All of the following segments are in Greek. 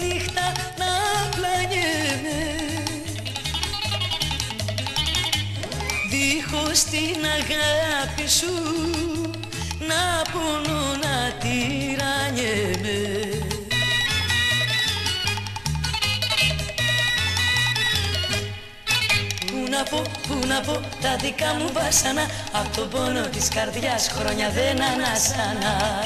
νύχτα να πλανιέμαι, δίχως την αγάπη σου να πονώ, να τυραννιέμαι. Πού να πω τα δικά μου βάσανα, απ' τον πόνο της καρδιάς χρόνια δεν ανάσανα.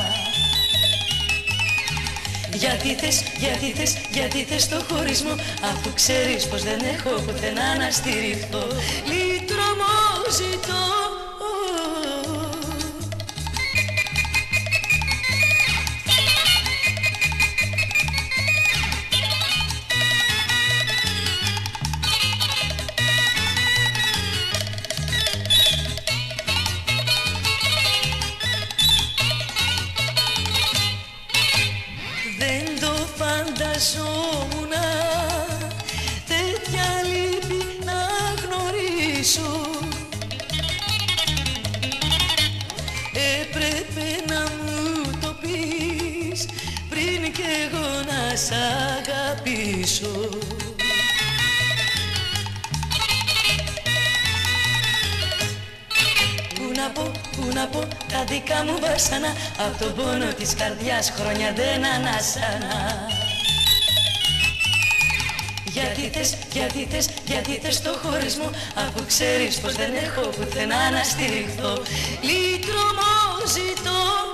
Γιατί θες το χωρισμό, αφού ξέρεις πως δεν έχω πουθενά να στηριχθώ. Λύτρωμο ζητώ. Δεν το φανταζόμουνα τέτοια λύπη να γνωρίσω. Έπρεπε να μου το πεις πριν κι εγώ να σ' αγαπήσω. Πού να πω τα δικά μου βάσανα, απ' τον πόνο της καρδιάς χρόνια δεν ανάσανα. Γιατί θες το χωρισμό, αφού ξέρεις πως δεν έχω πουθενά να στηριχθώ. Λύτρωμο ζητώ.